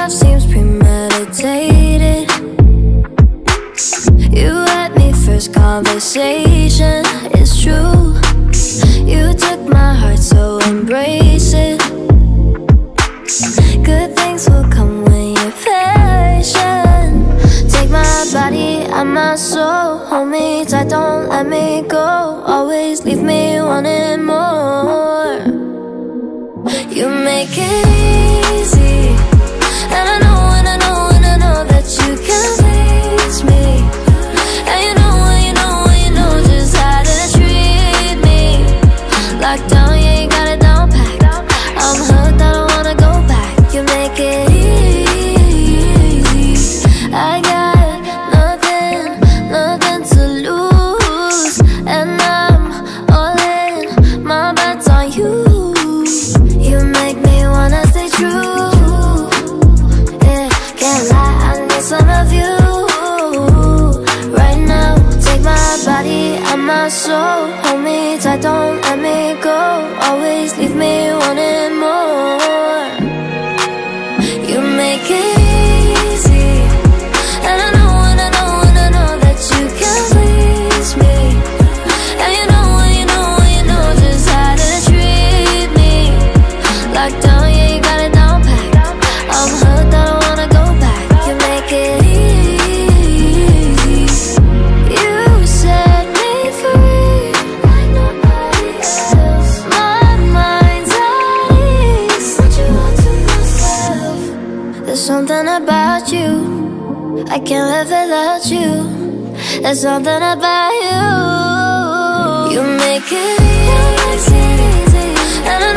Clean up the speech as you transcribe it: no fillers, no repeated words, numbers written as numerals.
love seems premeditated. You had me first conversation, it's true. You took my heart, so embrace it. Good things will come when you're patient. Take my body and my soul, hold me tight, don't let me go. Always leave me wanting more. You make it easy, and I know, and I know, and I know that you can please me. And you know, and you know, and you know just how to treat me. Locked down, yeah, you got it down packed. I'm hooked, I don't wanna go back. You make it easy. I got nothing, nothing to lose, and I'm all in, my bet's on you. You make me wanna stay true. Yeah, can't lie, I need some of you. Right now, take my body and my soul, hold me tight, don't let me go. Always leave me wanting more. You make it easy, and I know, and I know, and I know that you can please me. And you know, and you know, and you know just how to treat me. Locked down, yeah, you got it down packed. I'm hooked, I don't wanna go back. You make it easy. You set me free like nobody else. My mind's at ease, what you want to myself. There's something about you, I can't live without you. There's something about you. You make it easy, and I